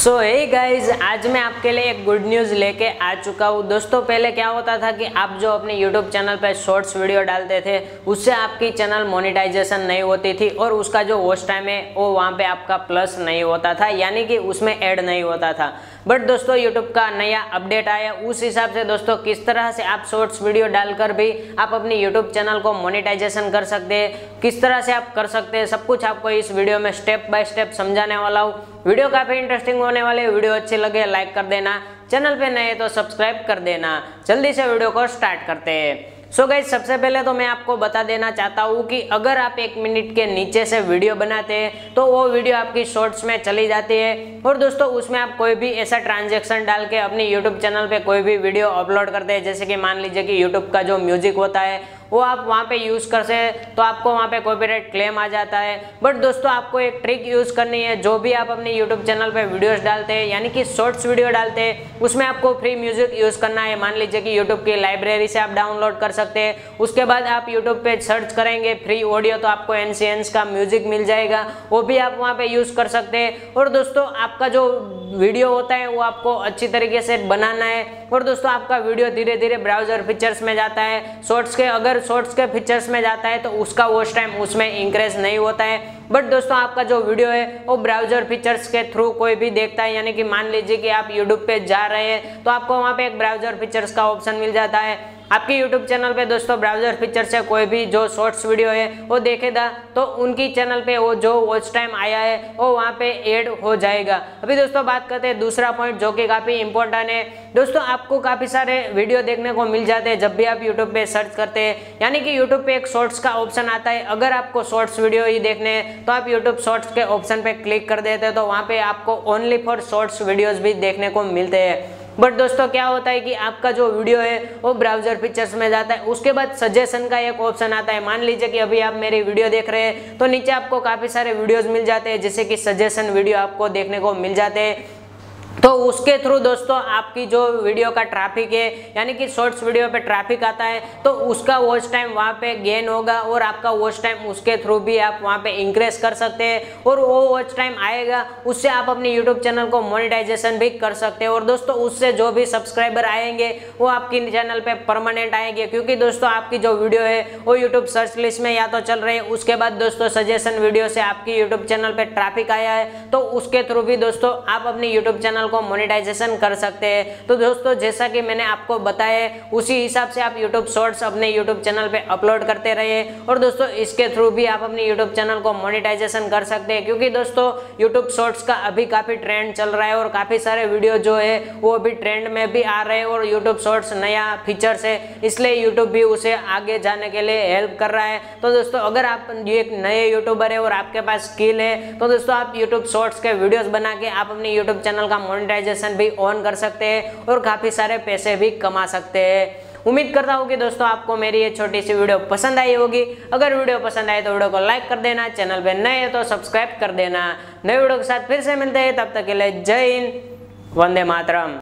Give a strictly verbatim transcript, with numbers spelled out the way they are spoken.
सो hey guys, आज मैं आपके लिए एक गुड न्यूज़ लेके आ चुका हूँ। दोस्तों पहले क्या होता था कि आप जो अपने यूट्यूब चैनल पे शॉर्ट्स वीडियो डालते थे उससे आपकी चैनल मोनेटाइजेशन नहीं होती थी और उसका जो वॉच टाइम है वो वहाँ पे आपका प्लस नहीं होता था, यानी कि उसमें ऐड नहीं होता था। बट दोस्तों यूट्यूब का नया अपडेट आया, उस हिसाब से दोस्तों किस तरह से आप शॉर्ट्स वीडियो डालकर भी आप अपनी यूट्यूब चैनल को मोनेटाइजेशन कर सकते हैं, किस तरह से आप कर सकते हैं, सब कुछ आपको इस वीडियो में स्टेप बाय स्टेप समझाने वाला हूँ। वीडियो काफी इंटरेस्टिंग होने वाले, वीडियो अच्छी लगे लाइक कर देना, चैनल पे नए तो सब्सक्राइब कर देना। जल्दी से वीडियो को स्टार्ट करते हैं। सो so गाइज, सबसे पहले तो मैं आपको बता देना चाहता हूँ कि अगर आप एक मिनट के नीचे से वीडियो बनाते हैं तो वो वीडियो आपकी शॉर्ट्स में चली जाती है। और दोस्तों उसमें आप कोई भी ऐसा ट्रांजैक्शन डाल के अपनी यूट्यूब चैनल पे कोई भी वीडियो अपलोड करते हैं, जैसे कि मान लीजिए कि यूट्यूब का जो म्यूजिक होता है वो आप वहाँ पे यूज़ कर से तो आपको वहाँ पे कॉपीराइट क्लेम आ जाता है। बट दोस्तों आपको एक ट्रिक यूज़ करनी है, जो भी आप अपने यूट्यूब चैनल पे वीडियोस डालते हैं यानी कि शॉर्ट्स वीडियो डालते हैं उसमें आपको फ्री म्यूजिक यूज़ करना है। मान लीजिए कि यूट्यूब की लाइब्रेरी से आप डाउनलोड कर सकते हैं, उसके बाद आप यूट्यूब पे सर्च करेंगे फ्री ऑडियो तो आपको एनसीएंस का म्यूजिक मिल जाएगा, वो भी आप वहाँ पे यूज़ कर सकते हैं। और दोस्तों आपका जो वीडियो होता है वो आपको अच्छी तरीके से बनाना है। और दोस्तों आपका वीडियो धीरे धीरे ब्राउजर फीचर्स में जाता है, शॉर्ट्स के अगर शॉर्ट्स के फीचर्स में जाता है तो उसका वॉच टाइम उसमें इंक्रीज नहीं होता है। बट दोस्तों आपका जो वीडियो है वो ब्राउजर फीचर्स के थ्रू कोई भी देखता है, यानी कि मान लीजिए कि आप यूट्यूब पे जा रहे हैं तो आपको वहाँ पे एक ब्राउजर फीचर्स का ऑप्शन मिल जाता है। आपके यूट्यूब चैनल पे दोस्तों ब्राउजर फीचर से कोई भी जो शॉर्ट्स वीडियो है वो देखेगा तो उनकी चैनल पे वो जो वॉच टाइम आया है वो वहाँ पे ऐड हो जाएगा। अभी दोस्तों बात करते हैं दूसरा पॉइंट जो कि काफ़ी इंपॉर्टेंट है। दोस्तों आपको काफ़ी सारे वीडियो देखने को मिल जाते हैं जब भी आप यूट्यूब पे सर्च करते हैं, यानी कि यूट्यूब पे एक शॉर्ट्स का ऑप्शन आता है। अगर आपको शॉर्ट्स वीडियो ही देखने हैं तो आप यूट्यूब शॉर्ट्स के ऑप्शन पे क्लिक कर देते हैं तो वहाँ पे आपको ओनली फॉर शॉर्ट्स वीडियोज भी देखने को मिलते हैं। बट दोस्तों क्या होता है कि आपका जो वीडियो है वो ब्राउजर फीचर्स में जाता है, उसके बाद सजेशन का एक ऑप्शन आता है। मान लीजिए कि अभी आप मेरी वीडियो देख रहे हैं तो नीचे आपको काफ़ी सारे वीडियोस मिल जाते हैं, जैसे कि सजेशन वीडियो आपको देखने को मिल जाते हैं। तो उसके थ्रू दोस्तों आपकी जो वीडियो का ट्रैफिक है यानी कि शॉर्ट्स वीडियो पे ट्रैफिक आता है तो उसका वॉच टाइम वहाँ पे गेन होगा और आपका वॉच टाइम उसके थ्रू भी आप वहाँ पे इंक्रीज कर सकते हैं और वो वॉच टाइम आएगा, उससे आप अपने यूट्यूब चैनल को मोनेटाइजेशन भी कर सकते हैं। और दोस्तों उससे जो भी सब्सक्राइबर आएंगे वो आपकी चैनल पे परमानेंट आएंगे, क्योंकि दोस्तों आपकी जो वीडियो है वो यूट्यूब सर्च लिस्ट में या तो चल रही है, उसके बाद दोस्तों सजेशन वीडियो से आपकी यूट्यूब चैनल पे ट्रैफिक आया है तो उसके थ्रू भी दोस्तों आप अपने यूट्यूब चैनल को मोनेटाइजेशन कर सकते हैं। तो दोस्तों जैसा कि मैंने आपको बताया उसी हिसाब से आप यूट्यूब शॉर्ट्स अपने यूट्यूब चैनल पे अपलोड करते रहिए और दोस्तों इसके थ्रू भी आप अपने यूट्यूब चैनल को मोनेटाइजेशन कर सकते हैं, क्योंकि दोस्तों यूट्यूब शॉर्ट्स का अभी काफी ट्रेंड चल रहा है और काफी सारे वीडियो जो है वो अभी ट्रेंड में भी आ रहे हैं और यूट्यूब शॉर्ट्स नया फीचर्स है, इसलिए यूट्यूब भी उसे आगे जाने के लिए हेल्प कर रहा है। तो दोस्तों अगर आप एक नए यूट्यूबर है और आपके पास स्किल है तो दोस्तों आप यूट्यूब शॉर्ट्स के वीडियोस बना के आप अपने यूट्यूब चैनल का मोनेटाइजेशन भी ऑन कर सकते हैं और काफी सारे पैसे भी कमा सकते हैं। उम्मीद करता हूँ कि दोस्तों आपको मेरी ये छोटी सी वीडियो पसंद आई होगी। अगर वीडियो पसंद आए तो वीडियो को लाइक कर देना, चैनल पे नए हैं तो सब्सक्राइब कर देना। नए वीडियो के साथ फिर से मिलते हैं, तब तक के लिए जय हिंद, वंदे मातरम।